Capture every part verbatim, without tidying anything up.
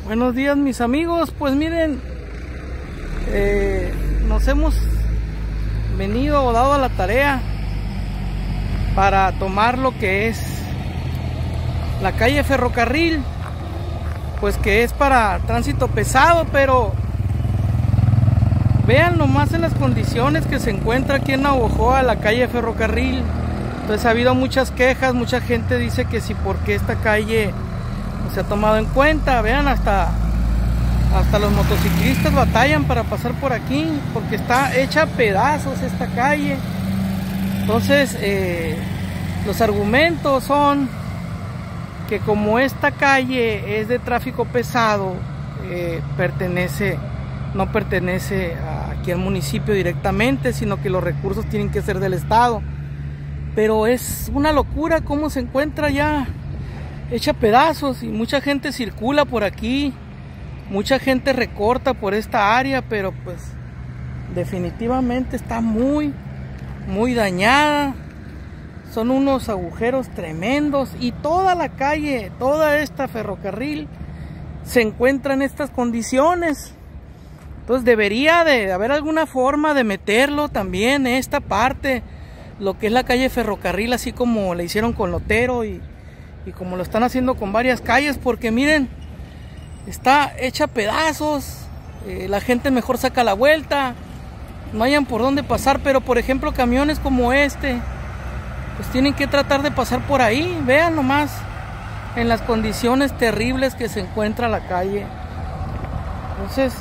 Buenos días, mis amigos. Pues miren, eh, nos hemos venido o dado a la tarea para tomar lo que es la calle Ferrocarril, pues que es para tránsito pesado, pero vean nomás en las condiciones que se encuentra aquí en Navojoa la calle Ferrocarril. Entonces ha habido muchas quejas, mucha gente dice que si porque esta calle no se ha tomado en cuenta. Vean, hasta hasta los motociclistas batallan para pasar por aquí porque está hecha a pedazos esta calle. Entonces eh, los argumentos son que como esta calle es de tráfico pesado, eh, pertenece no pertenece a, aquí al municipio directamente, sino que los recursos tienen que ser del estado. Pero es una locura cómo se encuentra ya hecha pedazos y mucha gente circula por aquí, mucha gente recorta por esta área, pero pues definitivamente está muy muy dañada. Son unos agujeros tremendos y toda la calle, toda esta ferrocarril se encuentra en estas condiciones. Entonces debería de haber alguna forma de meterlo también en esta parte, lo que es la calle Ferrocarril, así como le hicieron con Lotero y, y como lo están haciendo con varias calles, porque miren, está hecha a pedazos, eh, la gente mejor saca la vuelta, no hayan por dónde pasar, pero por ejemplo camiones como este, pues tienen que tratar de pasar por ahí. Vean nomás en las condiciones terribles que se encuentra la calle. Entonces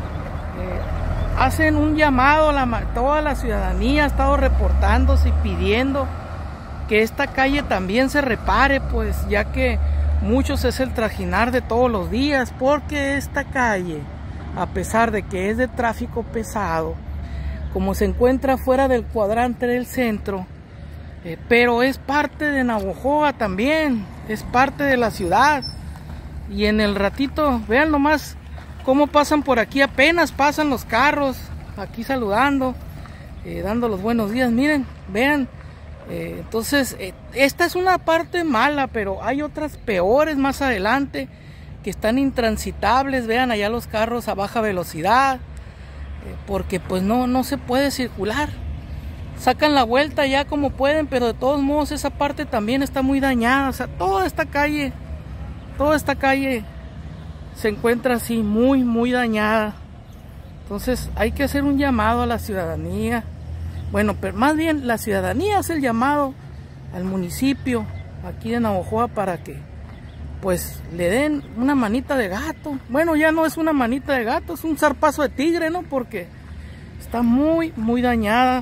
eh, hacen un llamado, la, toda la ciudadanía ha estado reportándose y pidiendo que esta calle también se repare, pues ya que muchos es el trajinar de todos los días, porque esta calle, a pesar de que es de tráfico pesado, como se encuentra fuera del cuadrante del centro, eh, pero es parte de Navojoa también, es parte de la ciudad. Y en el ratito, vean nomás cómo pasan por aquí, apenas pasan los carros aquí saludando, eh, dando los buenos días. Miren, vean, eh, entonces eh, esta es una parte mala, pero hay otras peores más adelante que están intransitables. Vean allá los carros a baja velocidad, eh, porque pues no, no se puede circular. Sacan la vuelta ya como pueden, pero de todos modos esa parte también está muy dañada. O sea, toda esta calle, toda esta calle se encuentra así muy muy dañada. Entonces hay que hacer un llamado a la ciudadanía, bueno, pero más bien la ciudadanía hace el llamado al municipio aquí de Navojoa para que pues le den una manita de gato. Bueno, ya no es una manita de gato, es un zarpazo de tigre, ¿no? Porque está muy muy dañada.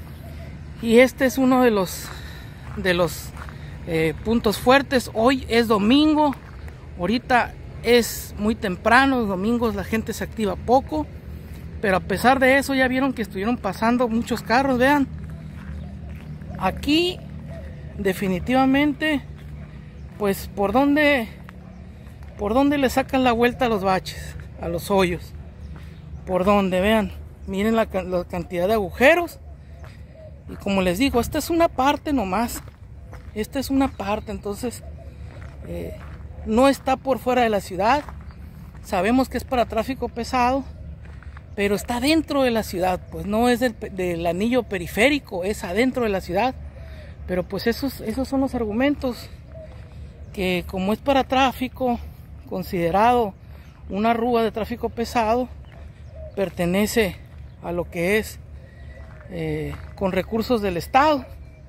Y este es uno de los de los eh, puntos fuertes. Hoy es domingo, ahorita es muy temprano, los domingos la gente se activa poco, pero a pesar de eso ya vieron que estuvieron pasando muchos carros. Vean, aquí definitivamente pues por dónde por dónde le sacan la vuelta a los baches, a los hoyos, por dónde, vean, miren la, la cantidad de agujeros. Y como les digo, esta es una parte nomás, esta es una parte, entonces eh, no está por fuera de la ciudad. Sabemos que es para tráfico pesado, pero está dentro de la ciudad, pues no es del, del anillo periférico, es adentro de la ciudad. Pero pues esos, esos son los argumentos, que como es para tráfico, considerado una rúa de tráfico pesado, pertenece a lo que es eh, con recursos del estado.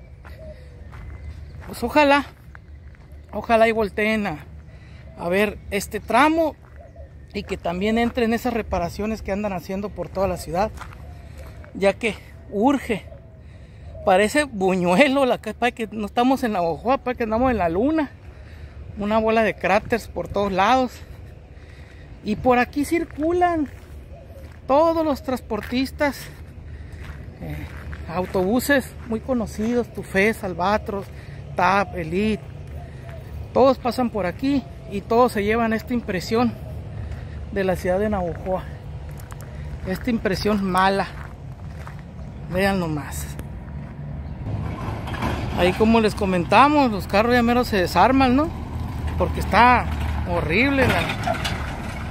Pues ojalá, ojalá y volteen a, a ver este tramo y que también entren esas reparaciones que andan haciendo por toda la ciudad, ya que urge. Parece buñuelo, la para que no estamos en Navojoa, para que andamos en la luna, una bola de cráteres por todos lados. Y por aquí circulan todos los transportistas, eh, autobuses muy conocidos, Tufés, Albatros, T A P, Elite, todos pasan por aquí y todos se llevan esta impresión de la ciudad de Navojoa, esta impresión mala. Vean nomás. Ahí, como les comentamos, los carros ya mero se desarman, ¿no? Porque está horrible la,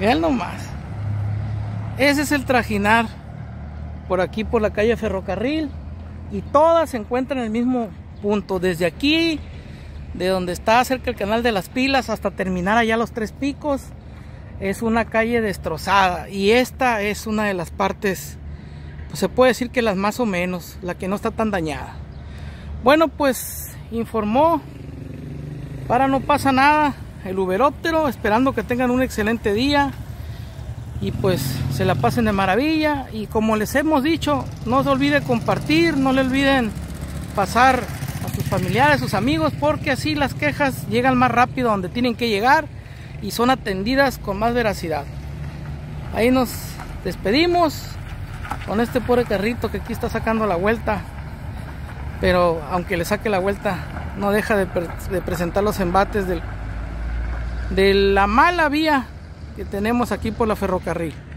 Vean nomás. Ese es el trajinar por aquí por la calle Ferrocarril, y todas se encuentran en el mismo punto, desde aquí, de donde está cerca el canal de las Pilas, hasta terminar allá Los Tres Picos. Es una calle destrozada, y esta es una de las partes, pues se puede decir que las más o menos, la que no está tan dañada. Bueno, pues informó para No Pasa Nada el Uberóptero, esperando que tengan un excelente día y pues se la pasen de maravilla. Y como les hemos dicho, no se olvide compartir, no le olviden pasar a sus familiares, sus amigos, porque así las quejas llegan más rápido a donde tienen que llegar y son atendidas con más veracidad. Ahí nos despedimos con este pobre carrito que aquí está sacando la vuelta, pero aunque le saque la vuelta no deja de, pre de presentar los embates del, de la mala vía que tenemos aquí por la Ferrocarril.